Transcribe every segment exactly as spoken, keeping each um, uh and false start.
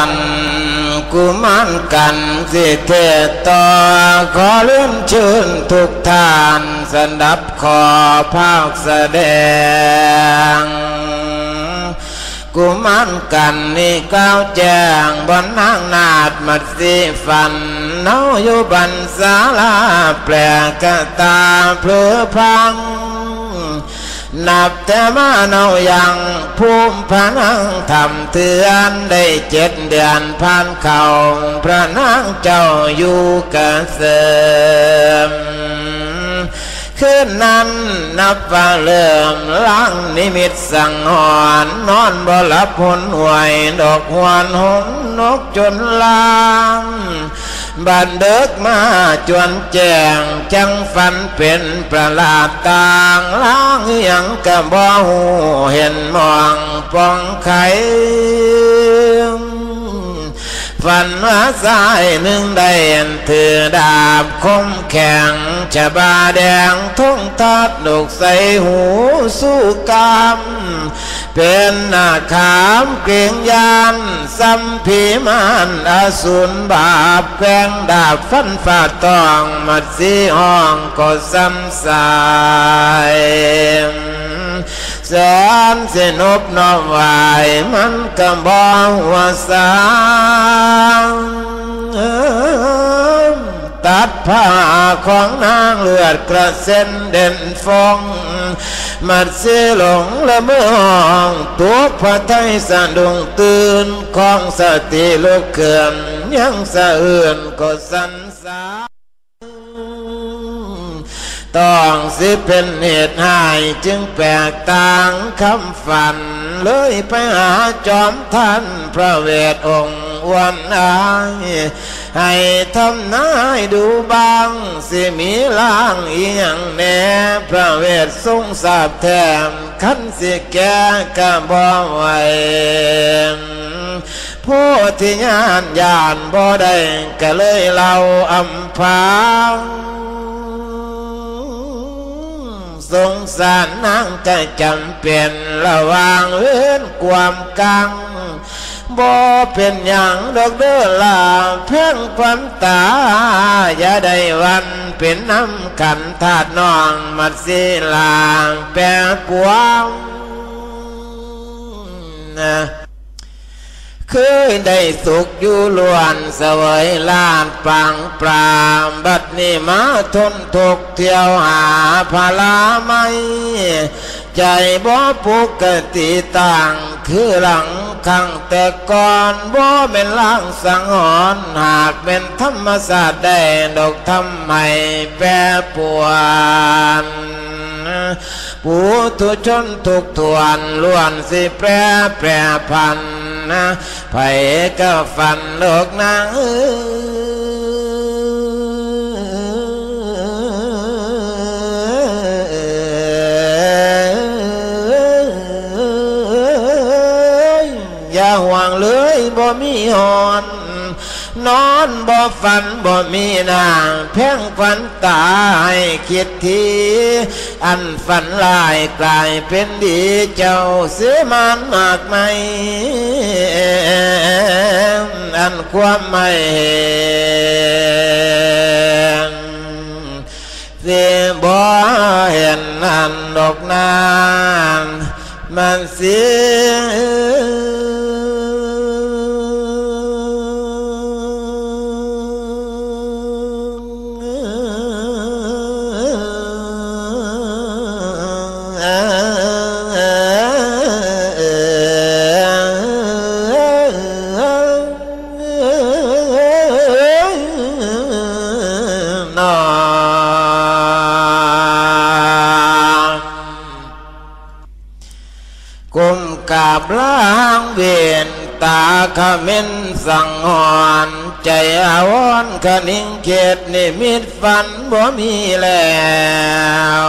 นกุมารกันสิเทศต่อขอเลื่อนเชิญทุกท่านสดับขอภาคแสดงกุมารกันนี่ก้าวแจ้งบนนางนาดมัดสีฟันเนาอยู่บันศาลาแปลกตาเพลือพังนับแต่มาเนายังภูมิพระนางทำเตือนได้เจ็ดเดือนผ่านเขาพระนางเจ้าอยู่กะเสริมคืนนั้นนับว่าเริ่มล้างนิมิตสังหรณ์นอนบ่หลับหนหวยดอกหวนหนนกจนลางบันเดิกมาจวนแจ้งจังฝันเป็นประหลาดต่างล้างยังกะบ่หูเห็นมองปองไข่ฝันว่าสายหนึ่งได้ถือดาบคมแข็งชะบาแดงทุ่งทัดลูกใส่หูสู้กามเป็นนาขามเกรียงยานสัมพีมานอสูรบาปแกงดาบฟันฝ่าตองมัดสีห้องก็ซ้ำสายแสนสนุบน้อมไหวมันกำบ่หัวสางตัดผ้าของนางเลือดกระเซ็นเด่นฟองมัดเสียหลงละเมื่อห้องตัวพระไทยสะดุ้งตื่นของสติลุกเขื่อนยังสะเอื่นก็สันสาต้องสิเป็นเหตุให้จึงแปลกต่างคำฝันเลยไปหาจอมท่านพระเวทองค์วันอายให้ทำนายดูบางสิมีล่างอีหยังแน่พระเวททรงทราบแทนขันสิแก่กะบ่ไหวผู้ที่ญาณญาณบ่ได้ก็เลยเล่าอำพางสงสารนางจะจำเป็นระวางเว้นความกังบ่เป็นอย่างดอกเด้อลาเพียงความตาอย่าได้วันเป็นน้ำขันธาตุน้องมัดสีลางแปรกวางนะเคยได้สุขอยู่ล้วนเสวยลาดปังปรามบัดนี้มาทนทุกเที่ยวหาพาลาไม่ใจบ่ปกติต่างคือหลังขังแต่ก่อนบ่เป็นล่างสังหรณ์หากเป็นธรรมศาสตร์ได้ดอกทำให้แปรปรวนปุถุชนทุกทวนล้วนสิแปรแปรพันนะไผก็ฝันโลกนางอย่าห่วงเลยบ่มีหอนนอนบ่ฝันบ่มีนางเพ่งฝันตายคิดทีอันฝันลายกลายเป็นดีเจ้าเสียมันมากไหมอันความไม่เห็นเสียบ่เห็นอันดอกนางมันเสียกราบล้างเวียนตาขมิ้นสังหรณ์ใจอาวรณ์คนิ่งเขตนิมิตฝันบ่มีแล้ว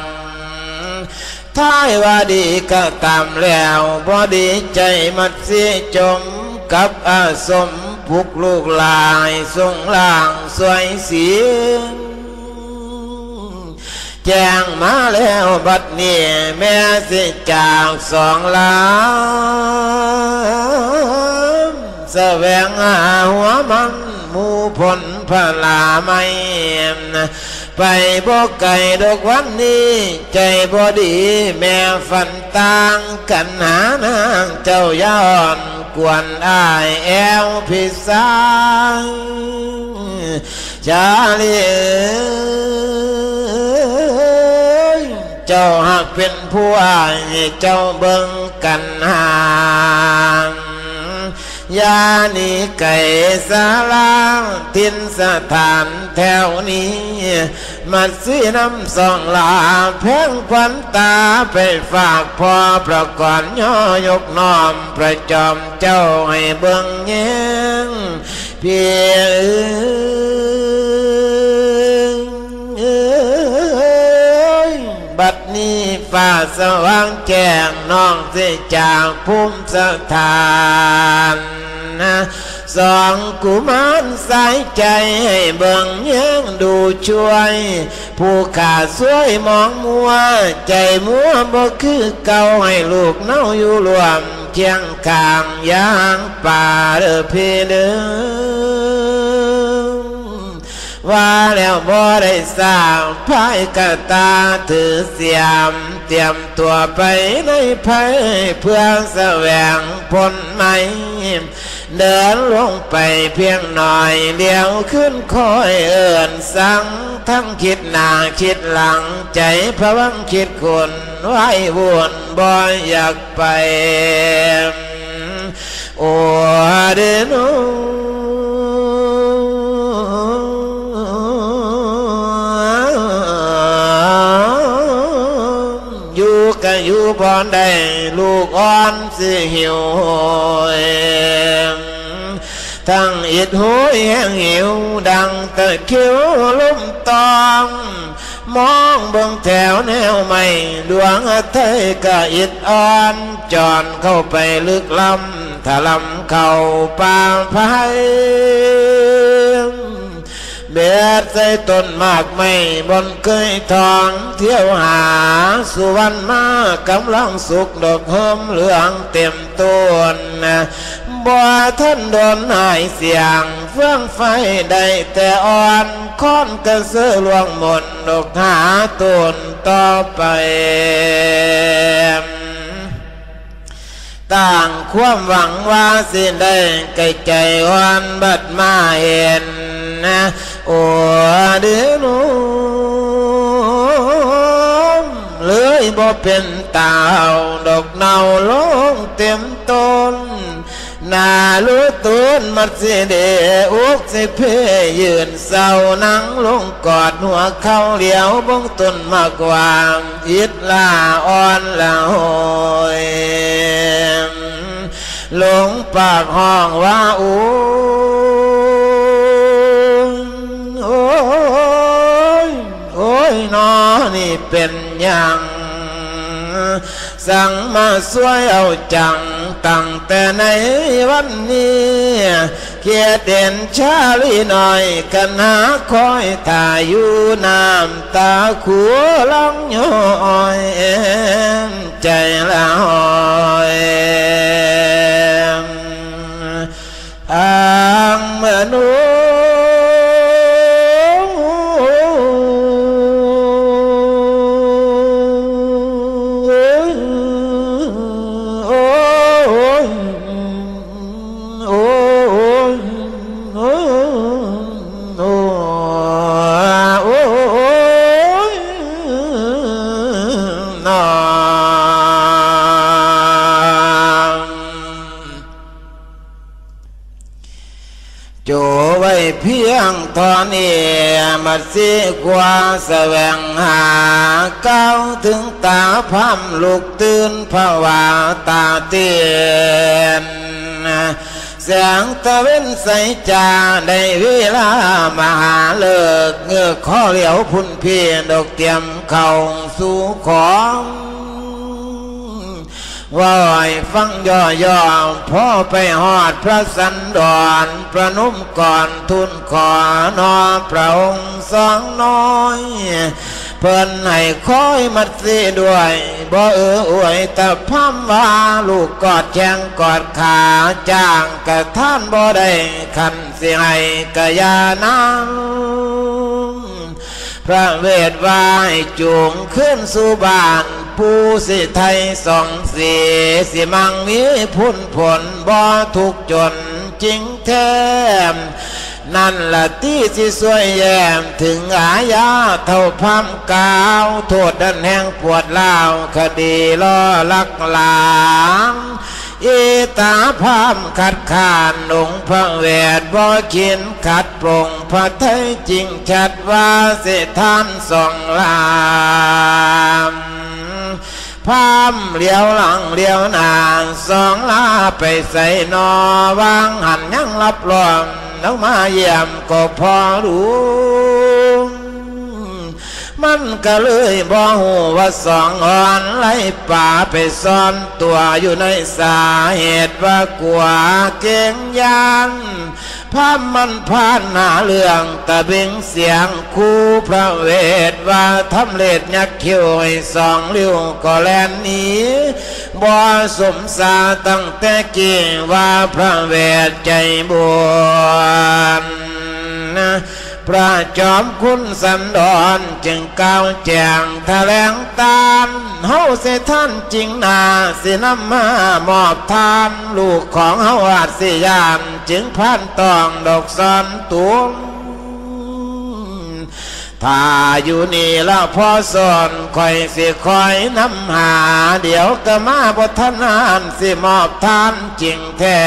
ท้ายว่าดีก็ตามแล้วบ่ดีใจมัดเสียจมกับอาสมพุกลูกลายทรงล่างสวยเสียงแจ้งมาแล้วบัดนี้แม่สิจากสองลาแสวงหาหัวมันหมู่ผลพลาไม่ไปบ่ไก่ดอกวันนี้ใจบ่ดีแม่ฝันต่างกันหานางเจ้าย้อนกวนอายแอวพิสายชาลีเจ้าหากเป็นผู้อายเจ้าเบิ่งกันห่างยานีไก่สาลาทินสถานแถวนี้มาซื้อน้ำสองลาแพงควันตาไปฝากพ่อประกอบย่อยกน้อมประจอมเจ้าให้เบิ่งแย้งเพียงบัดนี้ฟ้าสว่างแจ้งน้องเสียจากภูมิสถานสองกุมารสายใจให้เบิ่งแย้งดูช่วยผู้ขาสวยมองมัวใจมัวบ่คือเก่าให้ลูกเน่าอยู่รวมเคียงข้างยางป่าเด้อพี่เด้อว่าแล้วบ่ได้สร้างภายกะตาถือเสียมเตรียมตัวไปในภัยเพื่อแสวงผลใหม่เดินลงไปเพียงหน่อยเลี้ยวขึ้นคอยเอิ้นสั่งทั้งคิดหน้าคิดหลังใจพะวังคิดคนไว้วนบ่อยากไปโอ้เดโนอยู่ก็อยู่บ่ได้ลูกอ่อนสิหิวทั้งอิดหูแห้งหิวดังตะคิวลุ่มตองมองเบื้องแถวแนวใหม่ดวงอาทิตย์ก็อิดอ่อนจอนเข้าไปลึกลำถลำเข้าป่าไผ่เบียดใส่ต้นมากไม่บนเคยทองเที่ยวหาสุวรรณมากำลังสุกดอกหอมเหลืองเต็มต้นบ่ท่านโดนหายเสียงเฟื่องไฟได้แต่อ่อนค้อนกระเสือลวงหมดดอกหาต้นต่อไปต่างความหวังว่าสิได้ไกลใจวันบัดมาเห็นนะโอ้เดือนูเลยบ่เป็นตาวดอกเนาลงเต็มต้นนาลูต้นมัดสิเดอุกสิเพยืนเศร้านั่งลงกอดหัวเข้าเหลียวบงต้นมากวางอิดลาอ่อนละหอยลงปากห้องว่าอูโอ้ยโอ้ยนอนี่เป็นอย่างสั่งมาสวยเอาจังตั้งแต่ในวันนี้เกียรติเด่นชาลีหน่อยกันหาคอยถ่ายอยู่น้ำตาขัวล่องย้อยใจละหอยอ่างมนุษย์โจไว้เพียงตอนนี้มาสิกว่าแสวงหาก้าวถึงตาพัมลูกตื่นภาวะตาเตียนแสงตะเว้นใสจ่าได้เวลามหาเลิกเงือกข้อเหลียวพุ่นเพียดอกเตรียมเข้าสู่ของว่าให้ฟังย่อๆพ่อไปหอดพระสันดรประนุ่มก่อนทุนขอนอพระองค์สองน้อยเพิ่นให้คอยมัดสิด้วยบ่เอออวยแต่พัมว่าลูกกอดแข้งกอดขาจ้างกะท่านบ่ได้คันสิให้กะยานางพระเวทวายจูงขึ้นสู่บ้านผู้สิไทยสองสีสิมังมีพุ่นผลบ่ทุกจนจริงแท้นั่นละที่สิสวยแย้มถึงอาญาเท่าพัมกาวโทษดันแห่งปวดเล่าคดีล่อลักหลางอีตาพามขัดขานองค์พระเวทบ่ขินขัดปรงพระไทยจริงชัดว่าสิท่านสองลามพามเลี้ยวหลังเลี้ยวหน้าสองลาไปใส่นอวางหันยังรับรองแล้วมาเยี่ยมก็พอรู้มันก็เลยบ่หูว่าสองอ่อนไล่ป่าไปซ่อนตัวอยู่ในสาเหตุว่ากลัวเก่งยันพามันผ่านหน้าเรื่องตะเบิงเสียงคู่พระเวทว่าทำเล็ดยักคิ้วให้สองเลี้ยวก็แลนหนีบ่สมสาตั้งแต่กี้ว่าพระเวทใจบวนนะพระจอมคุณสันดรจึงก้าวแจงแถลงตามเฮาเสท่านจริงนาสินำมามอบทานลูกของเฮาอาจสิยามจึงพันตองดอกซ้อนตุงถ้าอยู่นี่แล้วพอสอนคอยสิคอยนำหาเดี๋ยวก็มาบทนานสิมอบทานจริงแท้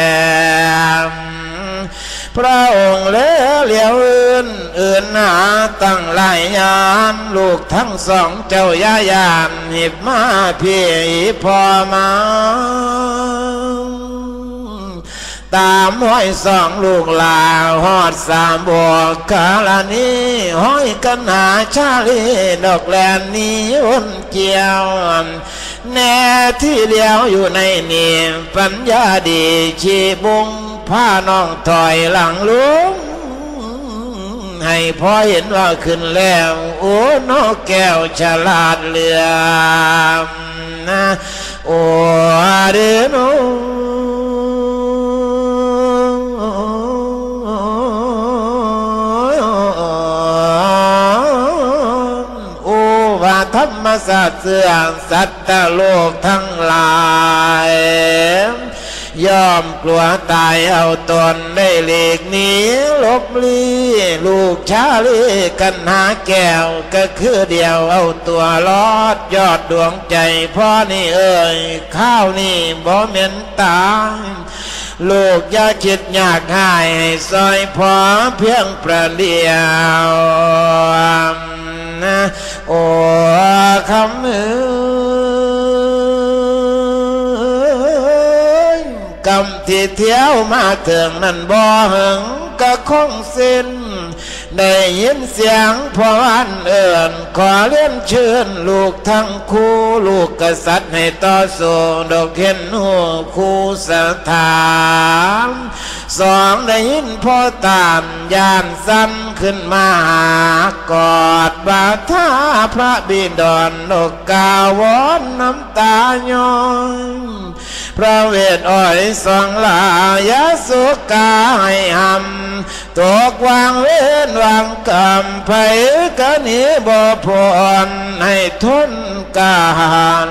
พระองค์เลี้ยวเลี้ยวอื่นอื่นหาตั้งหลายยามลูกทั้งสองเจ้ายายามหิบมาพี่พอมาตามห้อยสองลูกลาหอดสามบวกกาลานี้ห้อยกันหาชาลีดอกแลนนี้วนเกี่ยวแน่ที่เลี้ยวอยู่ในนี่ปัญญาดีชีบุงผ้าน้องถอยหลังลุงให้พอเห็นว่าขึ้นแล้วโอ้นกแก้วฉลาดเหลือมนะโอ้เดือนโอ้ว่าธรรมศาสตร์เสื่อมสัตว์โลกทั้งหลายยอมกลัวตายเอาตนได้หลีกหนีลบลี้ลูกชาลีกันหาแก้วก็คือเดียวเอาตัวรอดยอดดวงใจพ่อนี่เอ่ยข้าวนี่บ่เหม็นตายลูกอย่าคิดอยากหายให้ซอยพอเพียงประเดียวนะโอ้คำมือกำที่เที่ยวมาถึงนั้นบ่หึงก็คงสิ้นได้ยินเสียงพ่ออันเอิญขอเลี้ยงเชิญลูกทั้งคู่ลูกกษัตริย์ให้ต่อสู้ดอกเห็นหัวคู่สถานสองได้ยินพ่อตามยานซ้ำขึ้นมากอดบาทาพระบิดรนกกาวอนน้ำตาย้อยพระเวทอ้อยสองลายาสุกาให้หำตกวางเว้นวางกำไผกะนี้บ่พรให้ทนกาน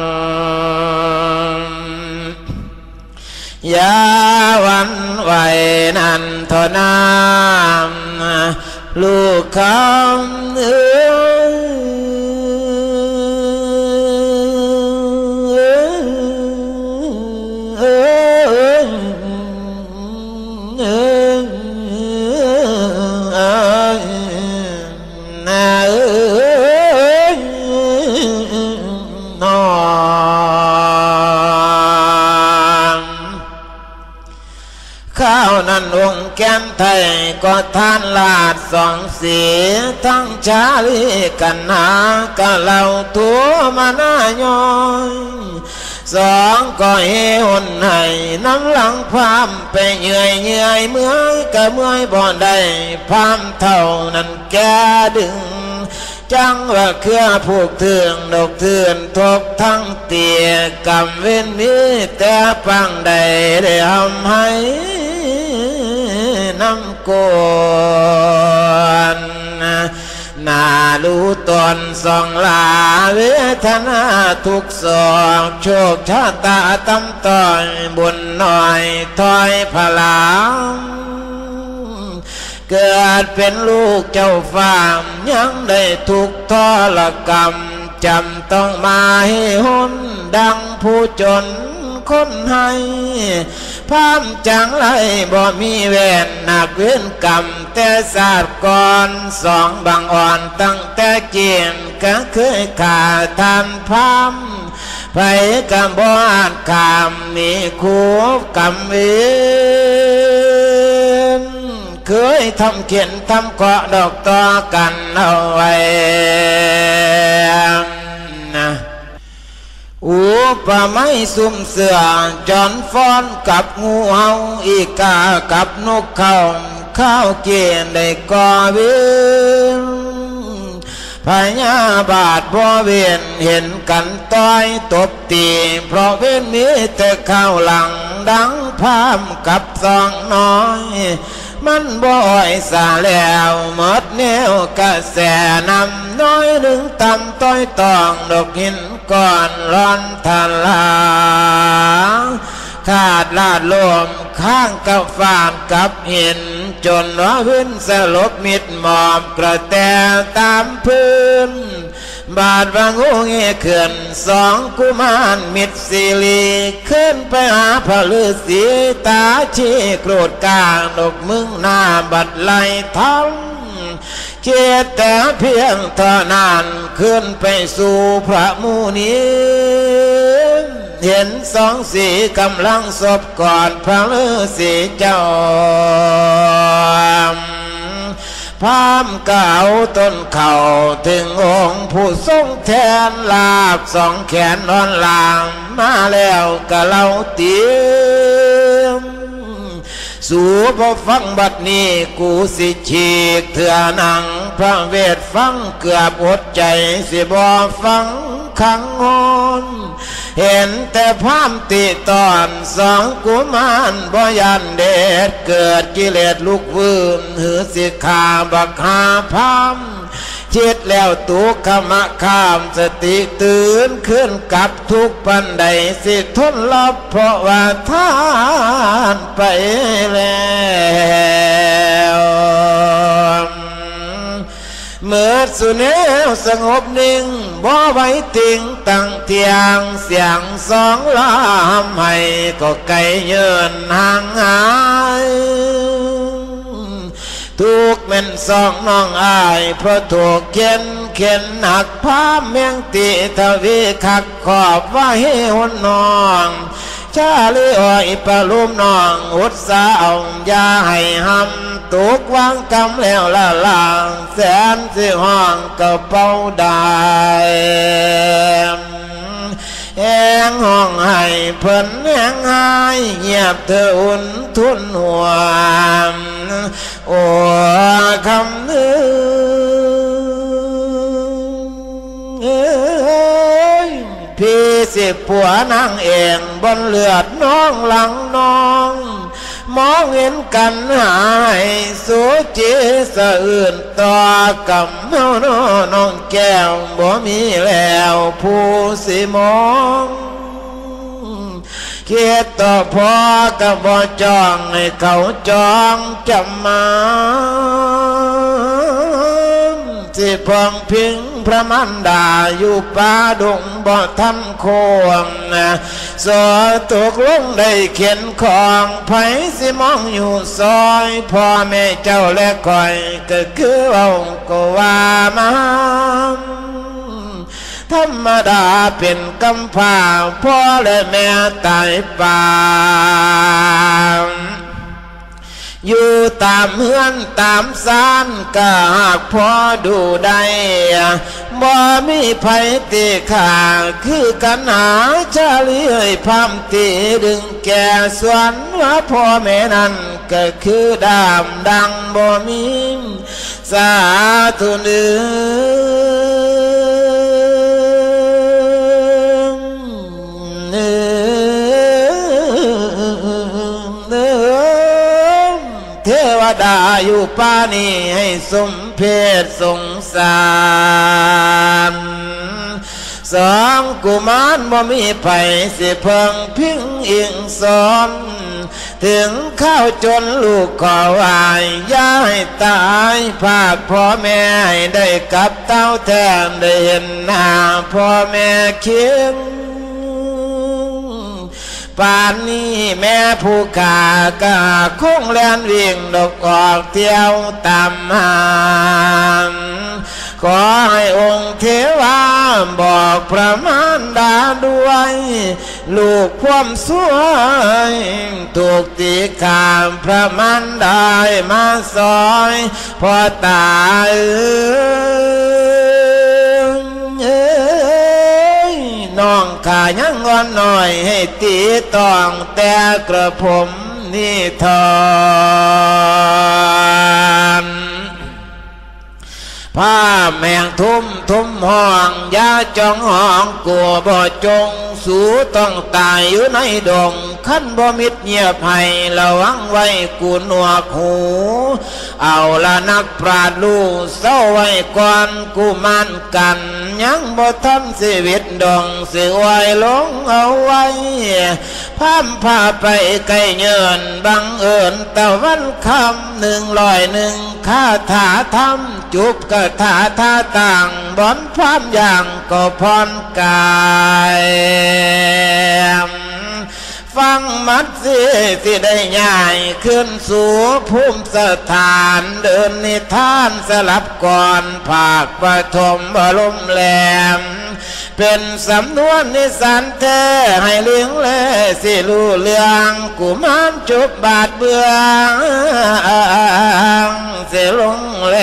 ยาวันไหวนันทนามลูกคำเอ้ยข้าวนั้นองค์แก้มไทยก็ทานลาดสองสีทั้งชาลีกันหากะเหล่าทั่วมาหน้าย้อยสองก็เฮหุ่นให้น้ำหลังพามไปเหนื่อยเหนื่อยเมื่อยก็เมื่อยบ่ได้พามเท่านั้นแกดึงจังว่าเครือผูกเถื่องดอกเถื่อนทบทั้งเตียกำเว้นมีแต่ปังใดได้ทำให้น้ำกวนนารู้ตนสองลาเวทนาทุกศอกโชคชะตาตำต้อยบุญหน่อยถอยพลามเกิดเป็นลูกเจ้าฟ้ามยังได้ทุกทรกรรมจำต้องมาให้หุนดังผู้จนคนให้พามจังไรบ่มีแวนหนักเว้นกรรมแต่ศาสตร์ก่อนสองบางอ่อนตั้งแต่เจียนก็เคยขาทานพามไปกำบ่อาจขามมีคู่กรรมเวนเคยทำเขียนทำเกาะดอกต่อกันเอาไว้นะอุปไม่ซุ่มเสือจอนฟ้อนกับงูเห่าอีกากับนกเขาข้าวเกียนได้ก่อเวียนพญาบาทบ่เวียนเห็นกันต้อยตบตีเพราะเว้นมีแต่ข้าวหลังดังพามกับซองน้อยมันบ่อยสาแล้วหมดแนวกระแสนำน้อยดึงต่ำต้อยตองดอกหินก่อนร้อนทะลาขาดลาดลมข้างกับฟาดกับหินจนร้อวินสลบมิดหมอบกระแตตามพื้นบาดว่างูเงี้ยเขื่อนสองกุมารมิดสิลีขึ้นไปหาพระฤาษีตาชี้โกรธกลางดอกมึงหน้าบัดไหลท้องเกียรติแต่เพียงเท่านั้นขึ้นไปสู่พระมุนีเห็นสองสีกำลังศพก่อนพระฤาษีเจ้าพามเก่าต้นเข่าถึงองค์ผู้ทรงแทนลาบสองแขนนอนลางมาแล้วกะเล่าเตียมสู่พอฟังบัดนี้กูสิฉีกเถื่อหนังพระเวทฟังเกือบอดใจสิบ่ฟังขังงอนเห็นแต่พามติตอนสองกุมารบ่ยันเดชเกิดกิเลสลุกวืนหือสิขาบักหาพามจิตแล้วตุกขมะข้ามสติตื่นขึ้นกับทุกปันใดสิทนลับเพราะว่าท่านไปแล้วเมื่อสุเนวสงบนิ่งบ่ไว้ติงตั้งเทียงเสียงสองลามให้ก็ไกลเยินห่างหายทุกเม่นสองน้องอายเพราะถูกเขียนเขียนหนักพาเมียงติทวีคักขอบว่าให้หุ่นน้องชาลีอ้อยปะลุมน้องอุดสาวอย่าให้หำตุกวางกำแล้วละลางแสนสิห้องกระเป๋าได้แหงห้องให้เพิ่นแหงหายเงียบเธออุ่นทุนหัวโอ้คำนึงพี่สิผัวนางเองบนเลือดน้องหลังน้องมองเห็นกันหายสูจีสะอื่นต่อกับเมาน้องแก้วบ่มีแล้วผู้สิมองเกียรติต่อพอกับบ่จองให้เขาจองจำมาสิพองพิงพระมันดาอยู่ป่าดงบ่ทันโควงนะสอตกลงได้เขียนของไผสิมองอยู่ซอยพ่อแม่เจ้าและคอยก็คือเอาก็ว่ามาธรรมดาเป็นกำพร้าพ่อและแม่ตายป่าอยู่ตามเฮือนตามศาลก็หากพอดูได้บ่มีไผตีขาคือกันหาชาลีเอ่ยพามตีดึงแก่สวนว่าพ่อแม่นั้นก็คือดามดังบ่มีสาธุเนื้อเทวดาอยู่ป่านี้ให้สมเพศสงสารสองกุมารบ่มีไผสิเพิ่งพิงอิงสมถึงข้าวจนลูกขอวายอย่าให้ตายภาคพ่อแม่ให้ได้กับเต้าแทนได้เห็นหน้าพ่อแม่เคียงป่านนี้แม่ผู้ขากะคงแล่นวิ่งดอกออกเที่ยวตามหาขอให้องค์เทวาบอกพระมารดาด้วยลูกความสวยถูกตีขามพระมารดามาซอยพอตายน้องขายังงอนหน่อยให้ตีต้องแต่กระผมนี่ทอนผ้าแมงทุ่มทุ่มห้องยาจองห้องกลัวบ่จงสูต้องตายอยู่ในดงขั้นบ่มิดเงียบให้ระวังไว้กูหนวกหูเอาละนักปราดลูเศร้าไว้ก่อนกูมันกันยังบ่ทำชีวิตดงสิไว้ลงเอาไว้พามพาไปไกลเยินบังเอิญตะวันคำหนึ่งลอยหนึ่งคาถาทำจุบกะถาท่าต่างบอนพร้อมอย่างก็พรกายฟังมัดสิที่ได้ง่ายขึ้นสู่ภูมิสถานเดินนิทานสลับก่อนภาคปฐมบรมแหลมเป็นสำนวนนิสันแท้ให้เลี้ยงแลสิรู้เรื่องกุมารจุบบาดเบืองเสลงแหล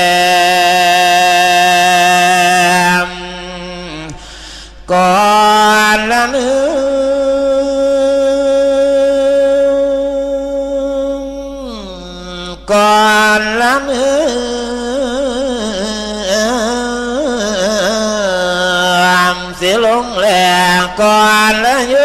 มก่อนละเนื้อก่อนละเนื้อเสียลงแหลกก่อนละโย